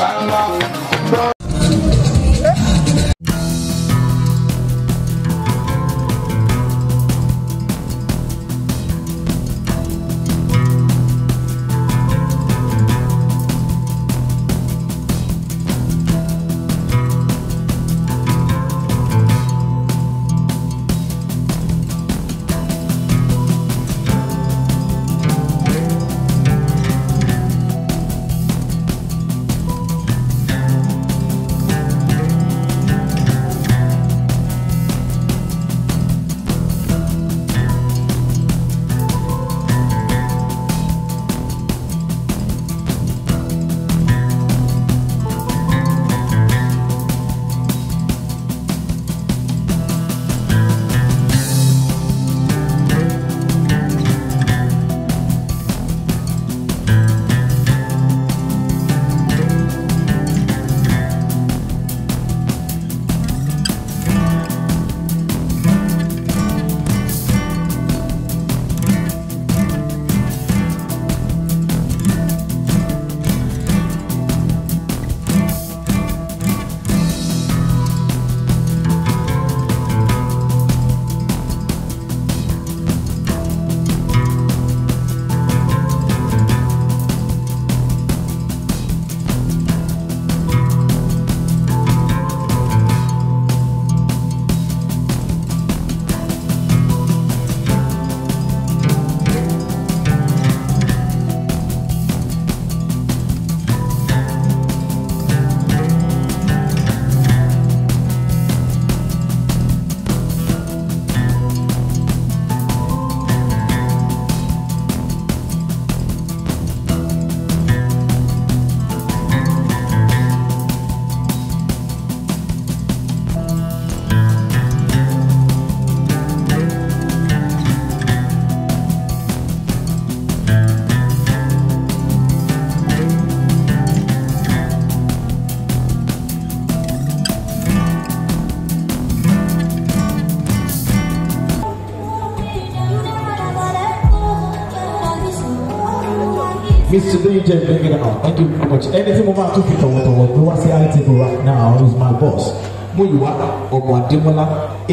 Mr. DJ, bring it out. Thank you very much. Anything about 2 feet or Wasiu Adedeji right now is my boss. Muyiwa Adedeji,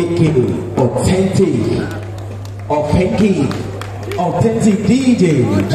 aka authentic DJ. If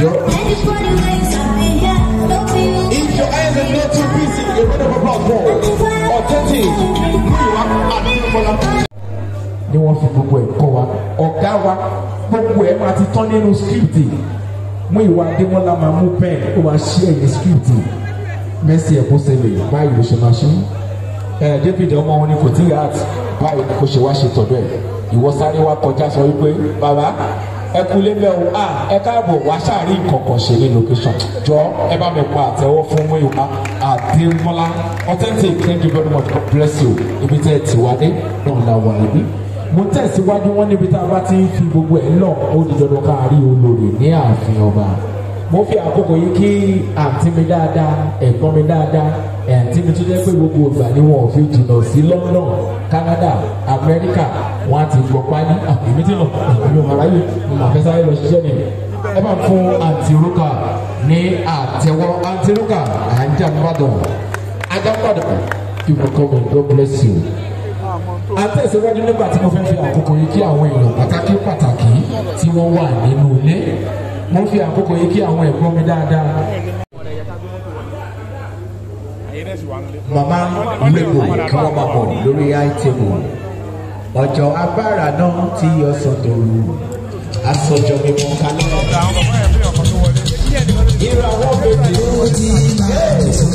your eyes are not too busy, you're going to about more. Authentic. Muyiwa Adedeji. They want to go away. Ogawa, gbogbo ẹ máa ti tán nínú script. Muyiwa Adedeji máa mú pen ó wá share the script. Mercy ẹ kó ṣẹlẹ̀ báyìí ló ṣe máa ṣe. David ọmọ wọn ni kò tí art báyìí kò ṣe wá ṣe tọ̀dọ̀ ẹ̀. Ìwọ sáré wá kọjá sọ wípé bàbá ẹ kú lé mẹ́wò ẹ káàbọ̀ wá ṣáàrí nǹkankan ṣe ní location. Jọ ẹ bá mi pa àtẹ́wọ́ fún Muyiwa Adedeji. Authentic, thank you very much, God bless you. Ibi tẹ́ ẹ ti wá dé náà la wà níbí. Mo tẹ̀síwájú wọn níbi tá a bá ti ń fi gbogbo ẹ̀ lọ ó di dandan ká rí olórí ní ààfin ọba. Mo fi àkókò yìí kí àǹtí mi dáadáa ẹ̀gbọ́n mi dáadáa àǹtí mi tó jẹ́ pé gbogbo ìgbà ni wọn ò fi jìnnà sí London, Canada, America wọn á ti gbọ́ pálí àbímí tí nà èmi ò máa ráyè mo máa fẹ́ sáré lọ ṣiṣẹ́ ni. Ẹ bá fún àǹtí Rúkà ní àtẹ́wọ́. Àǹtí Rúkà Àjàmbàdàn you for coming, God bless you. Àtẹ̀síwájú nígbà tí mo fẹ́ fi àkókò yìí kí àwọn èèyàn pàtàkì tí wọ́n wà nínú ilé. Mo fi àkókò yìí kí àwọn ẹ̀gbọ́n mi dáadáa. Màmá lẹ́kọ̀ọ́ kí wọ́n máa bọ̀ lórí iTable. Ọjọ́ abára náà tí ọ̀sán tòru. Aṣọjọ́ mi mọ̀ kálẹ̀. Ìràwọ̀ bèbè ó ti yẹ.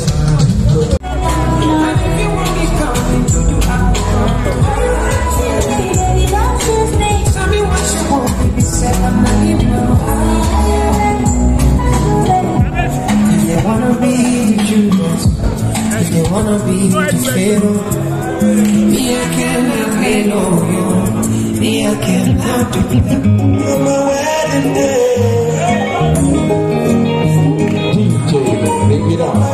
If you wanna be the hero, me I can't help you. Me I can't help you. On my wedding day, DJ, bring it up.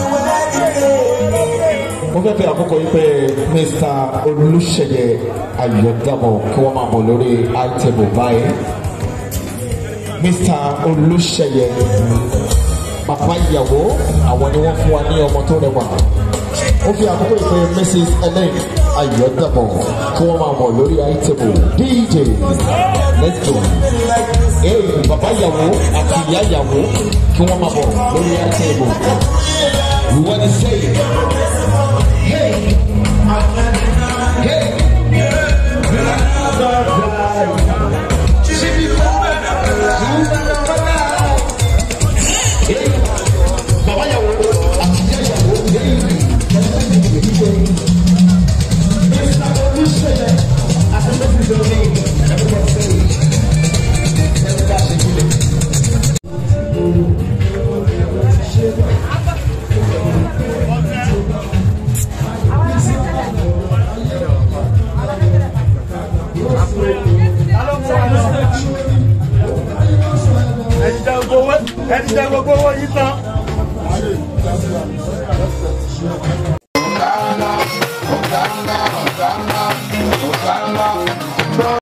Mo fẹ́ fi àkókò yìí pé Mr. Olúṣèyẹ Ayọ̀dábọ̀ kí wọ́n máa bọ̀ lórí iTable báyìí. Mr. Olúṣèyẹ bàbá ìyàwó àwọn ni wọ́n fún wa ní ọmọ tó rẹwà. Ó fi àkókò ìpè Mrs. Ellen Ayọ̀dàbọ̀ kí wọ́n máa mọ̀ lórí àìtẹ̀bù DJ. Let's go. Bàbá ìyàwó àti ìyá ìyàwó kí wọ́n máa bọ̀ lórí àìtẹ̀bù. We want to say, hey, hey. Ẹ̀jẹ̀ gbogbo owó yìí tán.